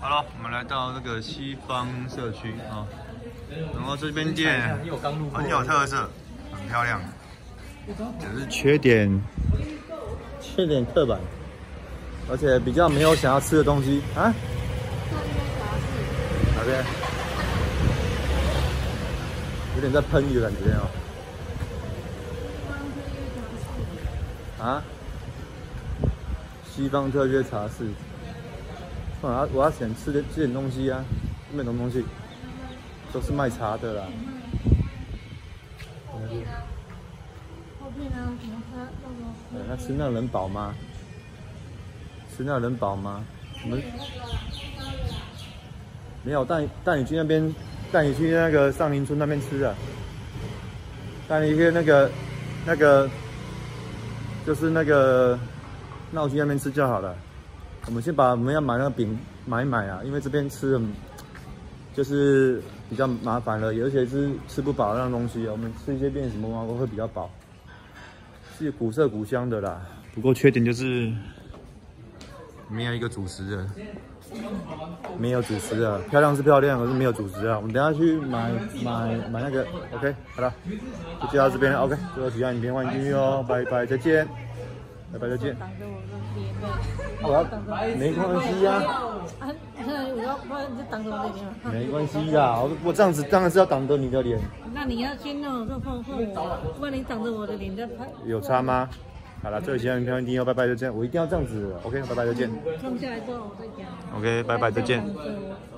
好了，我们来到这个西方社区啊，然后这边店很有特色，很漂亮，只是缺点刻板，而且比较没有想要吃的东西啊。哪边？有点在喷雨的感觉哦。啊？西方特约茶室。我要想吃点东西啊，没什么东西，都是卖茶的啦。 后面呢？什么车？ 那吃那人饱吗？吃那人饱吗？我们没有带你去那边，带你去那个上林村那边吃啊。带你去那个就是那个闹区那边吃就好了。我们要买那个饼买啊，因为这边吃就是比较麻烦了，而且是吃不饱那种东西。我们吃一些面什么会比较饱，是古色古香的啦。不过缺点就是没有一个主食的，没有主食的。漂亮是漂亮，可是没有主食啊。我们等一下去买那个 ，OK， 好了，就接到这边了 ，OK。最后喜欢影片欢迎订阅哦，拜拜，再见，拜拜，再见。没关系呀。没关系啦，我这样子当然是要挡着你的脸。 那你要先弄这碰我，不然你挡着我的脸再拍。 有差吗？好了，最后喜欢影片欢迎订阅，拜拜，再见。我一定要这样子 ，OK， 拜拜，再见。 放下来之后我再讲。 OK， 拜拜，再见。